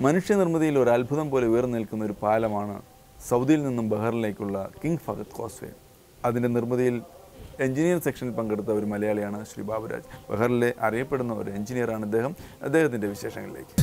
മനുഷ്യനിർമ്മിതിയിൽ ഒരു അത്ഭുതം പോലെ ഉയർന്നു നിൽക്കുന്ന ഒരു പാലമാണ് സൗദിയിൽ നിന്നും ബഹ്റിനിലേക്കുള്ള കിങ് ഫഹദ് കോസ്വേ. അതിൻ്റെ നിർമ്മിതിയിൽ എഞ്ചിനീയറിംഗ് സെക്ഷനിൽ പങ്കെടുത്ത ഒരു മലയാളിയാണ് ശ്രീ ബാബുരാജ്. ബഹ്റിനിലെ അറിയപ്പെടുന്ന ഒരു എഞ്ചിനീയറാണ് അദ്ദേഹത്തിൻ്റെ വിശേഷങ്ങളിലേക്ക്.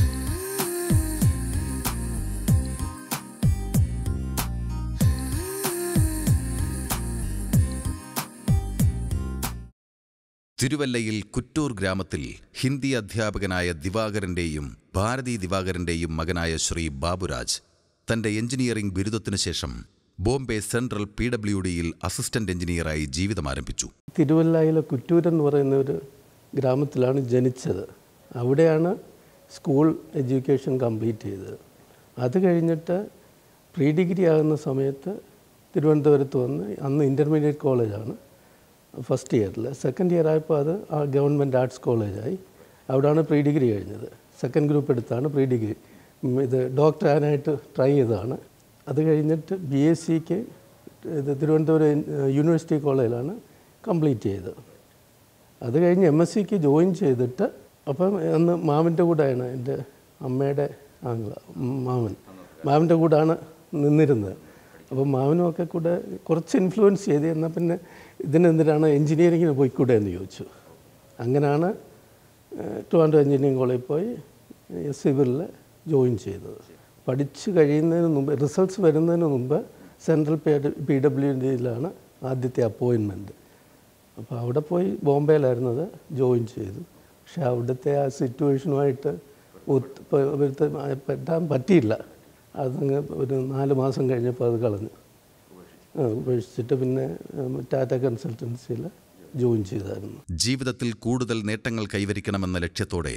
തിരുവല്ലയിൽ കുറ്റൂർ ഗ്രാമത്തിൽ ഹിന്ദി അധ്യാപകനായ ദിവാകരൻ്റെയും ഭാരതി ദിവാകരൻ്റെയും മകനായ ശ്രീ ബാബുരാജ് തൻ്റെ എഞ്ചിനീയറിംഗ് ബിരുദത്തിനു ശേഷം ബോംബെ സെൻട്രൽ PWDയിൽ അസിസ്റ്റന്റ് എഞ്ചിനീയറായി ജീവിതം ആരംഭിച്ചു. തിരുവല്ലയിലെ കുറ്റൂർ എന്ന് പറയുന്ന ഒരു ഗ്രാമത്തിലാണ് ജനിച്ചത്. അവിടെയാണ് സ്കൂൾ എഡ്യൂക്കേഷൻ കംപ്ലീറ്റ് ചെയ്തത്. അത് കഴിഞ്ഞിട്ട് പ്രീ ഡിഗ്രി ആകുന്ന സമയത്ത് തിരുവനന്തപുരത്ത് വന്ന്, അന്ന് ഇൻ്റർമീഡിയറ്റ് കോളേജാണ്, ഫസ്റ്റ് ഇയറിൽ. സെക്കൻഡ് ഇയർ ആയപ്പോൾ അത് ഗവൺമെൻറ് ആർട്സ് കോളേജായി. അവിടെയാണ് പ്രീ ഡിഗ്രി കഴിഞ്ഞത്. സെക്കൻഡ് ഗ്രൂപ്പ് എടുത്താണ് പ്രീ ഡിഗ്രി. ഇത് ഡോക്ടർ ആകാനായിട്ട് ട്രൈ ചെയ്തതാണ്. അത് കഴിഞ്ഞിട്ട് BScക്ക് ഇത് തിരുവനന്തപുരം യൂണിവേഴ്സിറ്റി കോളേജിലാണ് കംപ്ലീറ്റ് ചെയ്തത്. അത് കഴിഞ്ഞ് MScക്ക് ജോയിൻ ചെയ്തിട്ട്, അപ്പം അന്ന് മാമൻ്റെ കൂടെയാണ്, എൻ്റെ അമ്മയുടെ മാമൻ്റെ കൂടെയാണ് നിന്നിരുന്നത്. അപ്പോൾ മാമനുമൊക്കെ കൂടെ കുറച്ച് ഇൻഫ്ലുവൻസ് ചെയ്ത്, എന്നാൽ പിന്നെ ഇതിനെന്തിനാണ് എൻജിനീയറിങ്ങിന് പോയിക്കൂടെ എന്ന് ചോദിച്ചു. അങ്ങനെയാണ് ട്രിവാൻഡ്രം എഞ്ചിനീയറിംഗ് കോളേജിൽ പോയി സിവിലിൽ ജോയിൻ ചെയ്തത്. പഠിച്ച് കഴിയുന്നതിന് മുമ്പ്, റിസൾട്ട്സ് വരുന്നതിന് മുമ്പ് സെൻട്രൽ PWDയിലാണ് ആദ്യത്തെ അപ്പോയിൻമെൻറ്റ്. അപ്പോൾ അവിടെ പോയി ബോംബെയിലായിരുന്നത്, ജോയിൻ ചെയ്തു. പക്ഷേ അവിടുത്തെ ആ സിറ്റുവേഷനുമായിട്ട് പെട്ടാൻ പറ്റിയില്ല. അതങ്ങ് ഒരു 4 മാസം കഴിഞ്ഞപ്പോൾ അത് കളഞ്ഞു. ഉപേക്ഷിച്ചിട്ട് പിന്നെ ടാറ്റ കൺസൾട്ടൻസിയിൽ ജോയിൻ ചെയ്തായിരുന്നു. ജീവിതത്തിൽ കൂടുതൽ നേട്ടങ്ങൾ കൈവരിക്കണമെന്ന ലക്ഷ്യത്തോടെ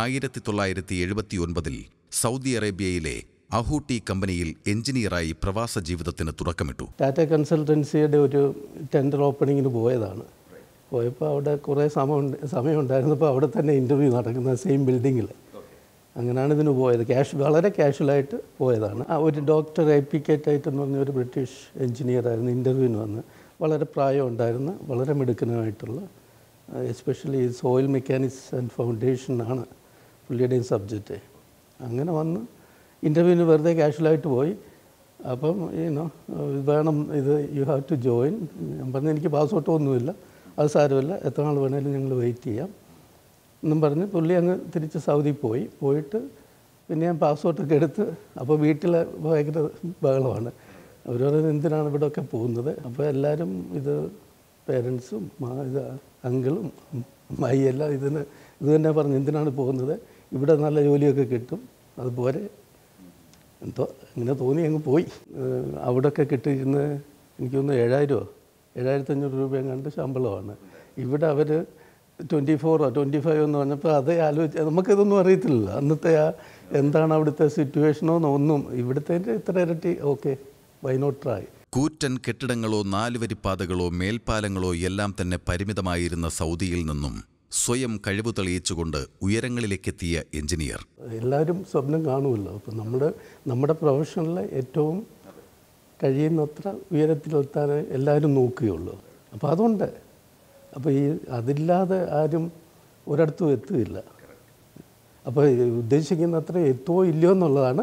1979 സൗദി അറേബ്യയിലെ അഹൂട്ടി കമ്പനിയിൽ എഞ്ചിനീയറായി പ്രവാസ ജീവിതത്തിന് തുടക്കമിട്ടു. ടാറ്റ കൺസൾട്ടൻസിയുടെ ഒരു ടെൻഡർ ഓപ്പണിങ്ങിന് പോയതാണ്. പോയപ്പോൾ അവിടെ കുറേ സമയം ഉണ്ടായിരുന്നപ്പോൾ അവിടെ തന്നെ ഇൻ്റർവ്യൂ നടക്കുന്ന സെയിം ബിൽഡിങ്ങിൽ. അങ്ങനെയാണ് ഇതിന് പോയത്. വളരെ കാഷ്വലായിട്ട് പോയതാണ്. ഒരു ഡോക്ടർ എപ്പിക്കേറ്റൈറ്റ് എന്ന് പറഞ്ഞ ഒരു ബ്രിട്ടീഷ് എഞ്ചിനീയറായിരുന്നു. ഇൻ്റർവ്യൂവിന് വന്ന് വളരെ പ്രായം ഉണ്ടായിരുന്ന, വളരെ മിടുക്കനായിട്ടുള്ള, എസ്പെഷ്യലി സോയിൽ മെക്കാനിക്സ് ആൻഡ് ഫൗണ്ടേഷനാണ് പുള്ളിയുടെയും സബ്ജക്റ്റ്. അങ്ങനെ വന്ന് ഇൻ്റർവ്യൂവിന് വെറുതെ കാഷ്വലായിട്ട് പോയി. അപ്പം വേണം, ഇത് യു ഹാവ് ടു ജോയിൻ. ഞാൻ പറഞ്ഞു എനിക്ക് പാസ്പോർട്ടൊന്നുമില്ല, അത് സാരമില്ല, എത്ര നാൾ വേണേലും ഞങ്ങൾ വെയിറ്റ് ചെയ്യാം എന്നും പറഞ്ഞ് പുള്ളി അങ്ങ് തിരിച്ച് സൗദി പോയിട്ട് പിന്നെ ഞാൻ പാസ്പോർട്ടൊക്കെ എടുത്ത്, അപ്പോൾ വീട്ടിൽ ഭയങ്കര ബഹളമാണ്. അവർ പറയുന്നത് എന്തിനാണ് ഇവിടെയൊക്കെ പോകുന്നത്. അപ്പോൾ എല്ലാവരും ഇത് പേരൻസും ഇത് അങ്കിളും എല്ലാം ഇത് തന്നെ പറഞ്ഞ് എന്തിനാണ് പോകുന്നത്, ഇവിടെ നല്ല ജോലിയൊക്കെ കിട്ടും, അതുപോലെ എന്തോ ഇങ്ങനെ തോന്നി അങ്ങ് പോയി. അവിടെയൊക്കെ കിട്ടിയിരുന്ന് എനിക്ക് തോന്നുന്നു 7,500 രൂപയും കണ്ട് ശമ്പളമാണ്. ഇവിടെ അവർ 24 or 25 എന്ന് പറഞ്ഞപ്പോൾ അതേ ആലോചിച്ച്, നമുക്കിതൊന്നും അറിയത്തില്ല അന്നത്തെ എന്താണ് അവിടുത്തെ സിറ്റുവേഷനോ ഒന്നും. ഇവിടുത്തെ ഇത്ര ഇരട്ടി, ഓക്കെ, വൈ നോട്ട് ട്രൈ. കൂറ്റൻ കെട്ടിടങ്ങളോ 4 വരിപ്പാതകളോ മേൽപ്പാലങ്ങളോ എല്ലാം തന്നെ പരിമിതമായിരുന്ന സൗദിയിൽ നിന്നും സ്വയം കഴിവ് തെളിയിച്ചുകൊണ്ട് ഉയരങ്ങളിലേക്കെത്തിയ എഞ്ചിനീയർ. എല്ലാവരും സ്വപ്നം കാണുമല്ലോ. അപ്പം നമ്മുടെ പ്രൊഫഷനിൽ ഏറ്റവും കഴിയുന്നത്ര ഉയരത്തിലെത്താൻ എല്ലാവരും നോക്കുകയുള്ളൂ. അപ്പോൾ അതുകൊണ്ട് അപ്പോൾ അതില്ലാതെ ആരും ഒരിടത്തും എത്തുകയില്ല. അപ്പോൾ ഉദ്ദേശിക്കുന്ന അത്ര എത്തുമോ ഇല്ലയോ എന്നുള്ളതാണ്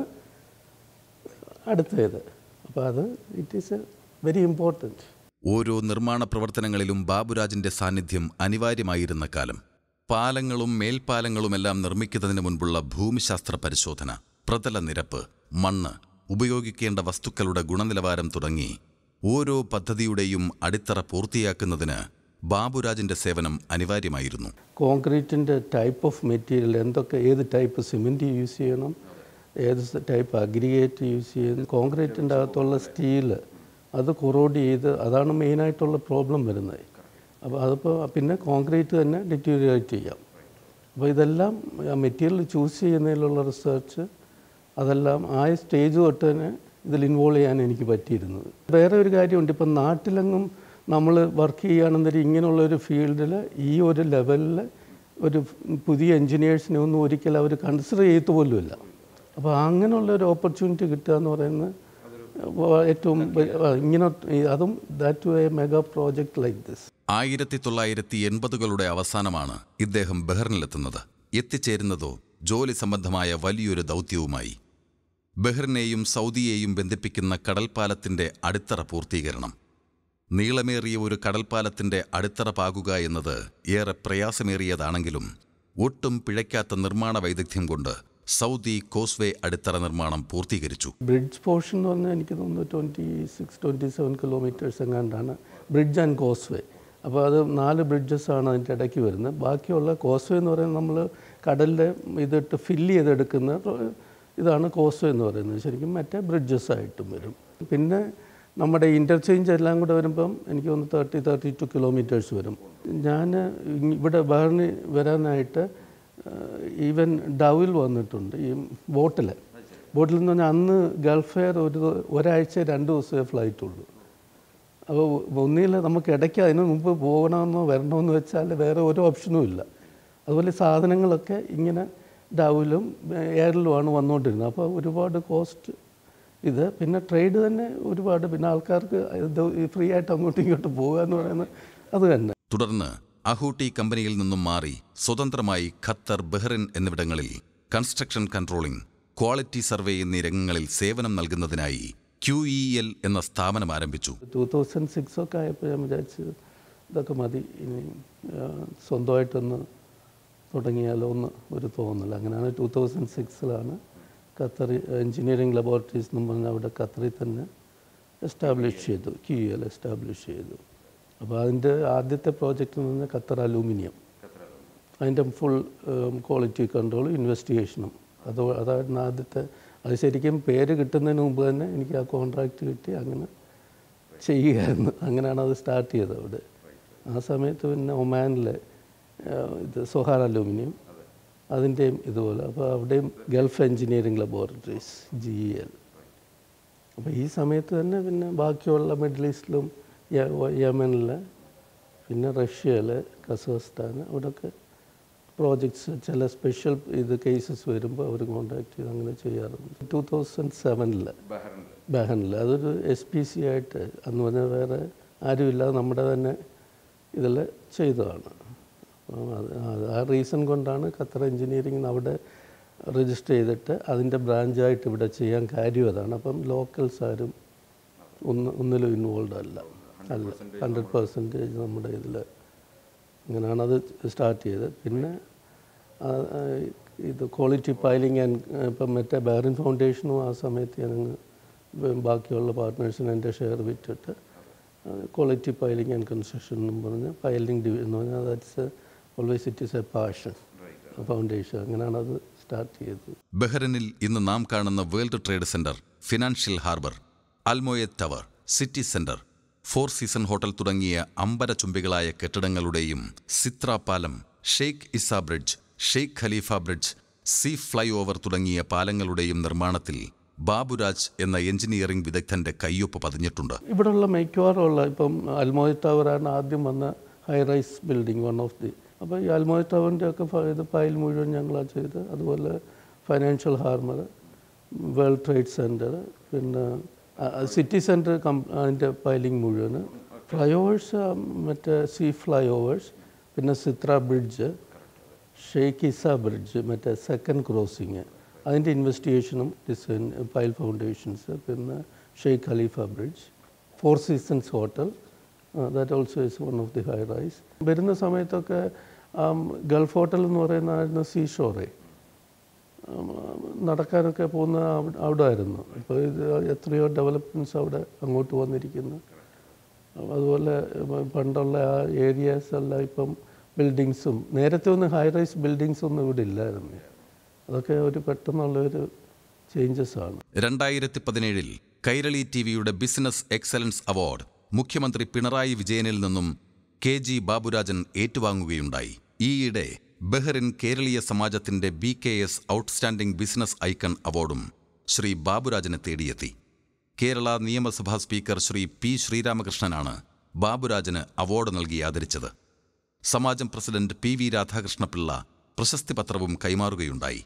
അടുത്തത്. അപ്പോൾ അത് ഇറ്റ് ഈസ് വെരി ഇമ്പോർട്ടൻറ്റ്. ഓരോ നിർമ്മാണ പ്രവർത്തനങ്ങളിലും ബാബുരാജിൻ്റെ സാന്നിധ്യം അനിവാര്യമായിരുന്ന കാലം. പാലങ്ങളും മേൽപ്പാലങ്ങളുമെല്ലാം നിർമ്മിക്കുന്നതിന് മുൻപുള്ള ഭൂമിശാസ്ത്ര പരിശോധന, പ്രതല നിരപ്പ്, മണ്ണ്, ഉപയോഗിക്കേണ്ട വസ്തുക്കളുടെ ഗുണനിലവാരം തുടങ്ങി ഓരോ പദ്ധതിയുടെയും അടിത്തറ പൂർത്തിയാക്കുന്നതിന് ബാബുരാജിൻ്റെ സേവനം അനിവാര്യമായിരുന്നു. കോൺക്രീറ്റിൻ്റെ ടൈപ്പ് ഓഫ് മെറ്റീരിയൽ എന്തൊക്കെ, ഏത് ടൈപ്പ് സിമെൻറ്റ് യൂസ് ചെയ്യണം, ഏത് ടൈപ്പ് അഗ്രിഗേറ്റ് യൂസ് ചെയ്യണം, കോൺക്രീറ്റിൻ്റെ അകത്തുള്ള സ്റ്റീല് അത് കൊറോഡ് ചെയ്ത്, അതാണ് മെയിനായിട്ടുള്ള പ്രോബ്ലം വരുന്നത്. അപ്പോൾ അതിപ്പോൾ പിന്നെ കോൺക്രീറ്റ് തന്നെ ഡിറ്റീരിയേറ്റ് ചെയ്യാം. അപ്പോൾ ഇതെല്ലാം മെറ്റീരിയൽ ചൂസ് ചെയ്യുന്നതിലുള്ള റിസർച്ച്, അതെല്ലാം ആ സ്റ്റേജ് തൊട്ട് തന്നെ ഇതിൽ ഇൻവോൾവ് ചെയ്യാൻ എനിക്ക് പറ്റിയിരുന്നത്. വേറെ ഒരു കാര്യമുണ്ട്, ഇപ്പം നാട്ടിലെങ്ങും നമ്മൾ വർക്ക് ചെയ്യുകയാണെന്നൊരു ഇങ്ങനെയുള്ളൊരു ഫീൽഡിൽ ഈ ഒരു ലെവലിൽ ഒരു പുതിയ എൻജിനീയേഴ്സിനെ ഒന്നും ഒരിക്കലും അവർ കൺസിഡർ ചെയ്യത്തു പോലുമില്ല. അപ്പോൾ അങ്ങനെയുള്ളൊരു ഓപ്പർച്യൂണിറ്റി കിട്ടുക എന്ന് പറയുന്നത് ഏറ്റവും ഇങ്ങനെ, അതും that to a mega project like this. 1980കളുടെ അവസാനമാണ് ഇദ്ദേഹം ബഹ്റിനിലെത്തുന്നത്. എത്തിച്ചേരുന്നതോ ജോലി സംബന്ധമായ വലിയൊരു ദൗത്യവുമായി. ബഹ്റിനെയും സൗദിയെയും ബന്ധിപ്പിക്കുന്ന കടൽപ്പാലത്തിൻ്റെ അടിത്തറ പൂർത്തീകരണം. നീളമേറിയ ഒരു കടൽപ്പാലത്തിൻ്റെ അടിത്തറ പാകുക എന്നത് ഏറെ പ്രയാസമേറിയതാണെങ്കിലും ഒട്ടും പിഴയ്ക്കാത്ത നിർമ്മാണ വൈദഗ്ധ്യം കൊണ്ട് സൗദി കോസ്വേ അടിത്തറ നിർമ്മാണം പൂർത്തീകരിച്ചു. ബ്രിഡ്ജ് പോർഷൻ എന്ന് പറഞ്ഞാൽ എനിക്ക് തോന്നുന്നു 26-27 കിലോമീറ്റേഴ്സ് എങ്ങാണ്ടാണ് ബ്രിഡ്ജ് ആൻഡ് കോസ്വേ. അപ്പോൾ അത് 4 ബ്രിഡ്ജസാണ് അതിൻ്റെ ഇടയ്ക്ക് വരുന്നത്. ബാക്കിയുള്ള കോസ്വേ എന്ന് പറയുന്നത് നമ്മൾ കടലിൽ ഇതിട്ട് ഫില്ല് ചെയ്തെടുക്കുന്ന ഇതാണ് കോസ്വേ എന്ന് പറയുന്നത്. ശരിക്കും മറ്റേ ബ്രിഡ്ജസ് ആയിട്ടും വരും. പിന്നെ നമ്മുടെ ഇൻ്റർചേഞ്ച് എല്ലാം കൂടെ വരുമ്പം എനിക്ക് തോന്നുന്നു 32 കിലോമീറ്റേഴ്സ് വരും. ഞാൻ ഇവിടെ ബഹ്റിന് വരാനായിട്ട് ഈവൻ ഡവിൽ വന്നിട്ടുണ്ട് ഈ ബോട്ടിൽ എന്ന് പറഞ്ഞാൽ അന്ന് ഗൾഫ് എയർ ഒരാഴ്ച 2 ദിവസമേ ഫ്ലൈറ്റുള്ളൂ. അപ്പോൾ ഒന്നിൽ നമുക്ക് ഇടയ്ക്ക് അതിന് മുമ്പ് പോകണമെന്നോ വരണമെന്ന് വെച്ചാൽ വേറെ ഒരു ഓപ്ഷനും ഇല്ല. അതുപോലെ സാധനങ്ങളൊക്കെ ഇങ്ങനെ ഡവിലും എയറിലുമാണ് വന്നുകൊണ്ടിരുന്നത്. അപ്പോൾ ഒരുപാട് കോസ്റ്റ് ഇത്. പിന്നെ ട്രേഡ് തന്നെ ഒരുപാട്. പിന്നെ ആൾക്കാർക്ക് ഇത് ഫ്രീ ആയിട്ട് അങ്ങോട്ടും ഇങ്ങോട്ടും പോകുക എന്ന് പറയുന്നത് അത് തന്നെ. തുടർന്ന് അഹൂട്ടി കമ്പനിയിൽ നിന്നും മാറി സ്വതന്ത്രമായി ഖത്തർ, ബഹ്റിൻ എന്നിവിടങ്ങളിൽ കൺസ്ട്രക്ഷൻ കൺട്രോളിംഗ്, ക്വാളിറ്റി സർവേ എന്നീ രംഗങ്ങളിൽ സേവനം നൽകുന്നതിനായി QEL എന്ന സ്ഥാപനം ആരംഭിച്ചു. 2006 ഒക്കെ ആയപ്പോൾ ഞാൻ വിചാരിച്ചു ഇതൊക്കെ മതി, ഇനി സ്വന്തമായിട്ടൊന്ന് തുടങ്ങിയാലോ എന്ന് ഒരു തോന്നൽ. അങ്ങനെയാണ് 2006 ഖത്തർ എഞ്ചിനീയറിംഗ് ലബോറട്ടറീസ് എന്ന് പറഞ്ഞാൽ അവിടെ ഖത്തറിൽ തന്നെ എസ്റ്റാബ്ലിഷ് ചെയ്തു, QEL എസ്റ്റാബ്ലിഷ് ചെയ്തു. അപ്പോൾ അതിൻ്റെ ആദ്യത്തെ പ്രോജക്റ്റ് എന്ന് പറഞ്ഞാൽ ഖത്തർ അലൂമിനിയം, അതിൻ്റെ ഫുൾ ക്വാളിറ്റി കൺട്രോളും ഇൻവെസ്റ്റിഗേഷനും അതായിരുന്നു ആദ്യത്തെ. അത് ശരിക്കും പേര് കിട്ടുന്നതിന് മുമ്പ് തന്നെ എനിക്ക് ആ കോൺട്രാക്റ്റ് കിട്ടി, അങ്ങനെ ചെയ്യുകയായിരുന്നു. അങ്ങനെയാണ് അത് സ്റ്റാർട്ട് ചെയ്തത് അവിടെ. ആ സമയത്ത് പിന്നെ ഒമാനിലെ ഇത് സൊഹാർ അലൂമിനിയം അതിൻ്റെയും ഇതുപോലെ. അപ്പോൾ അവിടെയും ഗൾഫ് എഞ്ചിനീയറിംഗ് ലബോറട്ടറീസ് GEL. അപ്പോൾ ഈ സമയത്ത് തന്നെ പിന്നെ ബാക്കിയുള്ള മിഡിൽ ഈസ്റ്റിലും യമനിൽ പിന്നെ റഷ്യയിൽ കസഖസ്ഥാൻ അവിടെയൊക്കെ പ്രോജക്ട്സ് ചില സ്പെഷ്യൽ കേസസ് വരുമ്പോൾ അവർ കോൺടാക്ട് ചെയ്ത് അങ്ങനെ ചെയ്യാറുണ്ട്. 2007 ബഹ്റിനിൽ അതൊരു SPC ആയിട്ട് അന്ന് പറഞ്ഞാൽ വേറെ ആരുമില്ലാതെ നമ്മുടെ തന്നെ ഇതിൽ ചെയ്തതാണ്. ആ റീസൺ കൊണ്ടാണ് ഖത്തർ എഞ്ചിനീയറിംഗ് അവിടെ രജിസ്റ്റർ ചെയ്തിട്ട് അതിൻ്റെ ബ്രാഞ്ചായിട്ട് ഇവിടെ ചെയ്യാൻ കാര്യം അതാണ്. അപ്പം ലോക്കൽസ് ആരും ഒന്നിലും ഇൻവോൾവ് അല്ല 100% നമ്മുടെ ഇതിൽ. അങ്ങനെയാണ് അത് സ്റ്റാർട്ട് ചെയ്തത്. പിന്നെ ഇത് ക്വാളിറ്റി പൈലിംഗ് ആൻഡ് ഇപ്പം മറ്റേ ബഹ്റിൻ ഫൗണ്ടേഷനും ആ സമയത്ത് ഞാനങ്ങ് ബാക്കിയുള്ള പാർട്ട്നേഴ്സിന് എൻ്റെ ഷെയർ വിറ്റിട്ട് ക്വാളിറ്റി പൈലിംഗ് ആൻഡ് കൺസ്ട്രക്ഷൻ എന്നും പറഞ്ഞ് പൈലിംഗ് ഡിവിഷൻ എന്ന് പറഞ്ഞാൽ that's always it is a passion foundation. അങ്ങനെയാണ് അത് സ്റ്റാർട്ട് ചെയ്തത്. ബഹ്റിനിൽ ഇന്ന് നാം കാണുന്ന world trade centre, financial harbour, Almoayyed tower, city centre, 4 season hotel തുടങ്ങിയ അമ്പരചുംബികളായ കെട്ടിടങ്ങളുടെയും സിത്ര പാലം, Sheikh Isa bridge, Sheikh Khalifa bridge, sea flyover തുടങ്ങിയ പാലങ്ങളുടെയും നിർമ്മാണത്തിൽ ബാബുരാജ് എന്ന എഞ്ചിനീയറിംഗ് വിദഗ്ധന്റെ കയ്യൊപ്പ് പതിഞ്ഞിട്ടുണ്ട്. ഇവിടെയുള്ള മിക്കവാറുള്ള ഇപ്പം അൽമോയത് ടവറാണ് ആദ്യം വന്ന high rise building, one of the. അപ്പോൾ ഈ അൽമോയത് ടവറിൻ്റെ ഒക്കെ ഇത് ഫയൽ മുഴുവൻ ഞങ്ങളാണ് ചെയ്ത്. അതുപോലെ financial harbour, world trade centre, പിന്നെ സിറ്റി സെൻറ്റർ അതിൻ്റെ പൈലിംഗ് മുഴുവൻ, ഫ്ലൈ ഓവേഴ്സ് മറ്റേ സീ ഫ്ലൈ ഓവേഴ്സ്, പിന്നെ Sitra bridge, Sheikh Isa bridge മറ്റേ സെക്കൻഡ് ക്രോസിങ് അതിൻ്റെ ഇൻവെസ്റ്റിഗേഷനും ഡിസൈൻ പൈൽ ഫൗണ്ടേഷൻസ്, പിന്നെ Sheikh Khalifa bridge, 4 seasons hotel, that also is one of the high rise. വരുന്ന സമയത്തൊക്കെ ഗൾഫ് ഹോട്ടൽ എന്ന് പറയുന്നതായിരുന്നു സീ ഷോറെ, നടക്കാനൊക്കെ പോകുന്ന അവിടെ ആയിരുന്നു. ഇപ്പോൾ ഇത് എത്രയോ ഡെവലപ്മെൻറ്റ്സ് അവിടെ അങ്ങോട്ട് വന്നിരിക്കുന്നു. അതുപോലെ പണ്ടുള്ള ആ ഏരിയാസ് എല്ലാം ഇപ്പം ബിൽഡിങ്സും, നേരത്തെ ഒന്നും ഹൈ റൈസ് ബിൽഡിങ്സ് ഒന്നും ഇവിടെ ഇല്ലായിരുന്നു. അതൊക്കെ ഒരു പെട്ടെന്നുള്ളൊരു ചേഞ്ചസ് ആണ്. 2017 കൈരളി TVയുടെ ബിസിനസ് എക്സലൻസ് അവാർഡ് മുഖ്യമന്ത്രി പിണറായി വിജയനിൽ നിന്നും KG ബാബുരാജൻ ഏറ്റുവാങ്ങുകയുണ്ടായി. ഈയിടെ ബഹ്റിൻ കേരളീയ സമാജത്തിന്റെ BKS ഔട്ട്സ്റ്റാൻഡിംഗ് ബിസിനസ് ഐക്കൺ അവാർഡും ശ്രീ ബാബുരാജനെ തേടിയെത്തി. കേരള നിയമസഭാ സ്പീക്കർ ശ്രീ P. ശ്രീരാമകൃഷ്ണനാണ് ബാബുരാജന് അവാർഡ് നൽകി ആദരിച്ചത്. സമാജം പ്രസിഡന്റ് PV രാധാകൃഷ്ണപിള്ള പ്രശസ്തി പത്രവും കൈമാറുകയുണ്ടായി.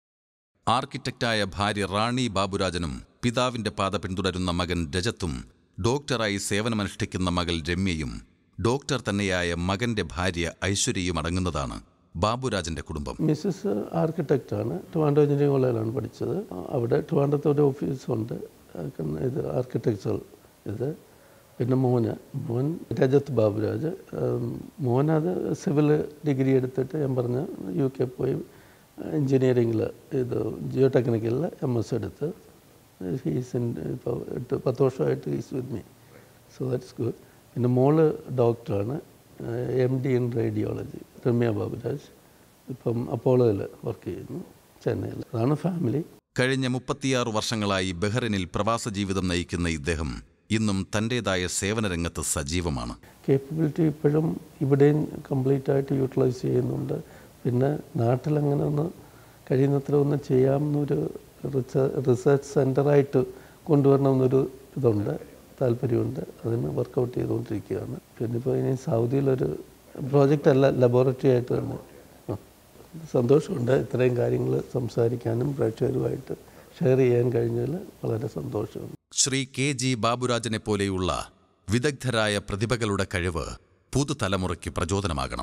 ആർക്കിടെക്റ്റായ ഭാര്യ റാണി ബാബുരാജനും പിതാവിന്റെ പാത പിന്തുടരുന്ന മകൻ രജത്തും ഡോക്ടറായി സേവനമനുഷ്ഠിക്കുന്ന മകൾ രമ്യയും ഡോക്ടർ തന്നെയായ മകന്റെ ഭാര്യ ഐശ്വര്യയും അടങ്ങുന്നതാണ് ബാബുരാജിന്റെ കുടുംബം. മിസ്സസ് ആർക്കിടെക്റ്റാണ്. ട്രിവാൻഡ്രം എഞ്ചിനീയറിംഗ് കോളേജിലാണ് പഠിച്ചത്. അവിടെ ട്രിവാൻഡ്രത്ത് ഒരു ഓഫീസുണ്ട്, ഇത് ആർക്കിടെക്ചർ ഇത്. പിന്നെ മോൻ രജത് ബാബുരാജ്. മോനത് സിവിൽ ഡിഗ്രി എടുത്തിട്ട് ഞാൻ പറഞ്ഞ UK പോയി എഞ്ചിനീയറിംഗിൽ ഇത് ജിയോ ടെക്നിക്കലിൽ MS എടുത്ത് ഇപ്പോൾ 10 വർഷമായിട്ട് he's with me. So that's good. പിന്നെ മോള് ഡോക്ടറാണ്, MD in radiology, Ramya Baburaj. ഇപ്പം അപ്പോളോയിൽ വർക്ക് ചെയ്യുന്നു, ചെന്നൈയിൽ. അതാണ് ഫാമിലി. കഴിഞ്ഞ 36 വർഷങ്ങളായി ബഹ്റിനിൽ പ്രവാസ ജീവിതം നയിക്കുന്ന ഇദ്ദേഹം ഇന്നും തൻ്റേതായ സേവനരംഗത്ത് സജീവമാണ്. കേപ്പബിലിറ്റി ഇപ്പോഴും ഇവിടെയും കംപ്ലീറ്റ് ആയിട്ട് യൂട്ടിലൈസ് ചെയ്യുന്നുണ്ട്. പിന്നെ നാട്ടിലങ്ങനെ ഒന്ന് കഴിയുന്നത്ര ഒന്ന് ചെയ്യാമെന്നൊരു റിസർച്ച് സെൻ്ററായിട്ട് കൊണ്ടുവരണമെന്നൊരു ഇതുണ്ട്, താല്പര്യമുണ്ട്. അതിന് വർക്കൗട്ട് ചെയ്തുകൊണ്ടിരിക്കുകയാണ്. പിന്നെ ഇപ്പോൾ ഇനി സൗദിയിലൊരു പ്രോജക്റ്റ് അല്ല, ലബോറട്ടറി ആയിട്ട് തന്നെ. സന്തോഷമുണ്ട് ഇത്രയും കാര്യങ്ങൾ സംസാരിക്കാനും പ്രേക്ഷകരുമായിട്ട് ഷെയർ ചെയ്യാൻ കഴിഞ്ഞതിൽ വളരെ സന്തോഷമുണ്ട്. ശ്രീ KG ബാബുരാജിനെ പോലെയുള്ള വിദഗ്ധരായ പ്രതിഭകളുടെ കഴിവ് പുതുതലമുറയ്ക്ക് പ്രചോദനമാകണം.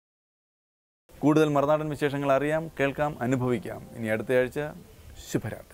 കൂടുതൽ മറുനാടൻ വിശേഷങ്ങൾ അറിയാം, കേൾക്കാം, അനുഭവിക്കാം. ഇനി അടുത്തയാഴ്ച ശുഭരാത്രി.